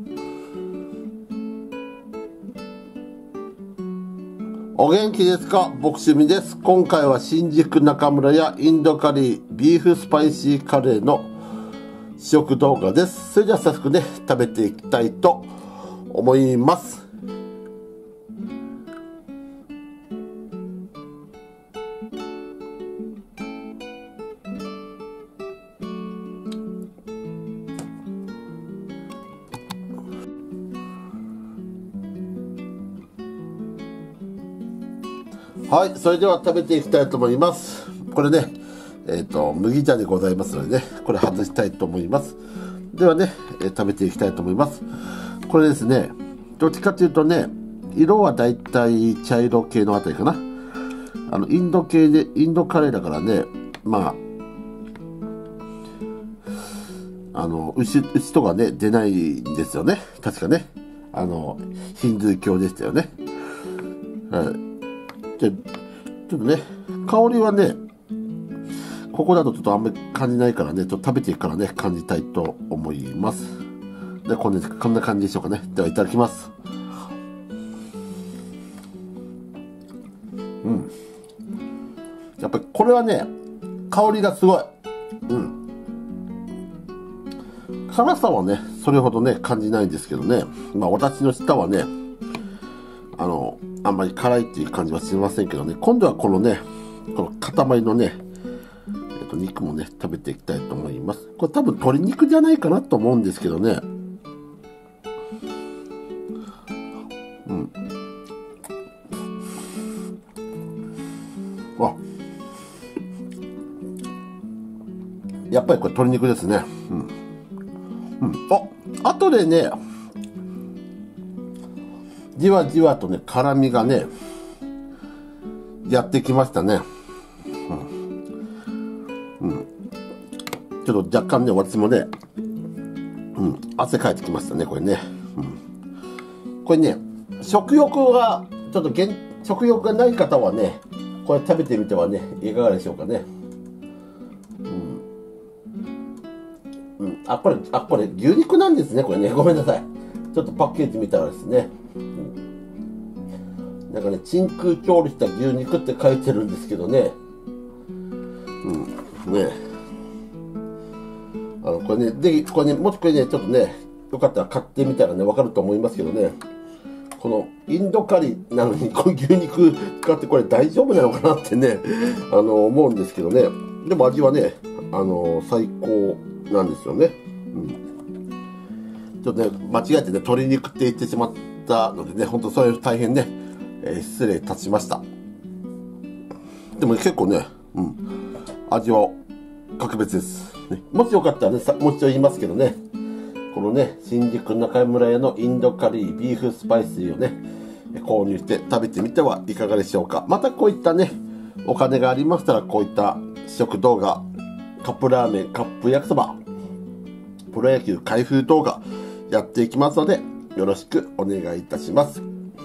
お元気ですか？僕趣味です。今回は新宿中村屋インドカリービーフスパイシーカレーの試食動画です。それでは早速ね、食べていきたいと思います。はい、それでは食べていきたいと思います。これね、麦茶でございますのでね、これ外したいと思います。ではね、食べていきたいと思います。これですね、どっちかというとね、色はだいたい茶色系のあたりかな。インド系で、インドカレーだからね、まあ、牛とかね、出ないんですよね。確かね。ヒンドゥー教でしたよね。はい。ちょっとね、香りはね、ここだとちょっとあんまり感じないからね、ちょっと食べていくからね、感じたいと思います。で、こんな感じでしょうかね。では、いただきます。うん。やっぱりこれはね、香りがすごい。うん。辛さはね、それほどね、感じないんですけどね。まあ、私の舌はね、あんまり辛いっていう感じはしませんけどね。今度はこのね、この塊のね、肉もね、食べていきたいと思います。これ多分鶏肉じゃないかなと思うんですけどね。うん。あ、やっぱりこれ鶏肉ですね。うん。うん。あとでね、じわじわとね、辛みがね、やってきましたね。うん。ちょっと若干ね、私もね、汗かいてきましたね、これね。これね、食欲がない方はね、これ食べてみてはね、いかがでしょうかね。これ牛肉なんですね、これね。ごめんなさい。ちょっとパッケージ見たらですね。なんかね、真空調理した牛肉って書いてるんですけどね。ね。これね、これね、もしこれね、ちょっとね、よかったら買ってみたらね、わかると思いますけどね。このインドカリーなのに、こういう牛肉使ってこれ大丈夫なのかなってね、思うんですけどね。でも味はね、最高なんですよね。ちょっとね、間違えてね、鶏肉って言ってしまったのでね、ほんとそれ大変ね、失礼いたしました。でも、結構ね、味は格別です。ね、もしよかったらね、もう一度言いますけどね、このね、新宿中村屋のインドカリービーフスパイスをね、購入して食べてみてはいかがでしょうか。またこういったね、お金がありましたら、こういった試食動画、カップラーメン、カップ焼きそば、プロ野球開封動画やっていきますので、よろしくお願いいたします。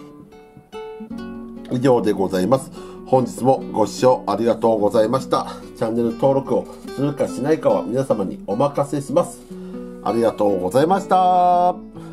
以上でございます。本日もご視聴ありがとうございました。チャンネル登録をするかしないかは皆様にお任せします。ありがとうございました。